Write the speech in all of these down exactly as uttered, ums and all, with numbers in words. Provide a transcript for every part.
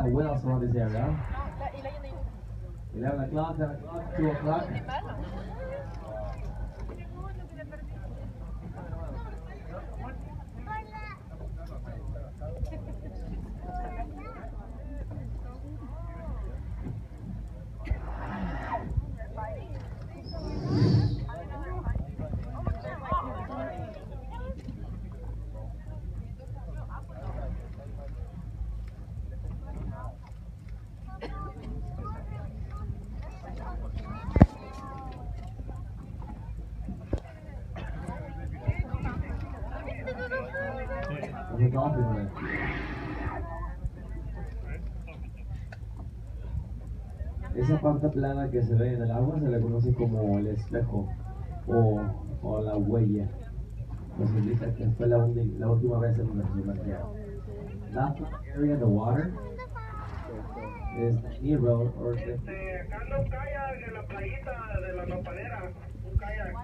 of whales around this area. eleven o'clock, ten o'clock, two o'clock. Esa parte plana que se ve en el agua se le conoce como el espejo o, o la huella. Nos indica que fue la, la última vez en donde se sumergieron. That area in the water is the knee road or the... Acá no kayak en la playita de la nopalera, un kayak.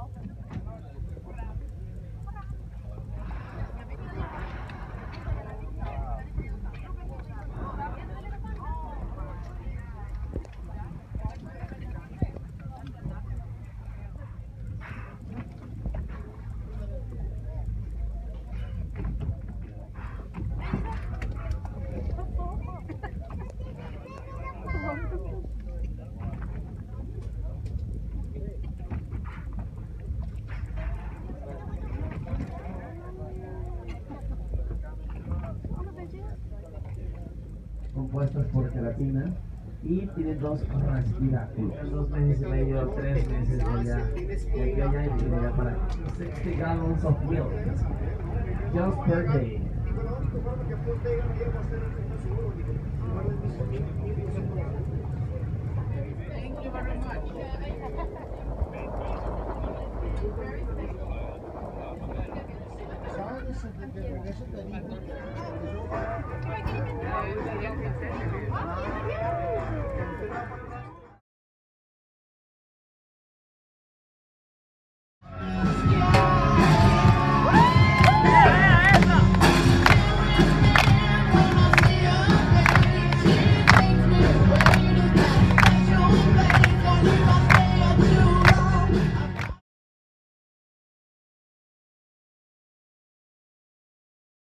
Compuestos por gelatina y tienen dos respiráculos. Dos meses y medio, tres meses de ya, de que allá y de allá para sixty gallons of milk just per day. Thank you very much. ¿Sabes de regreso te digo?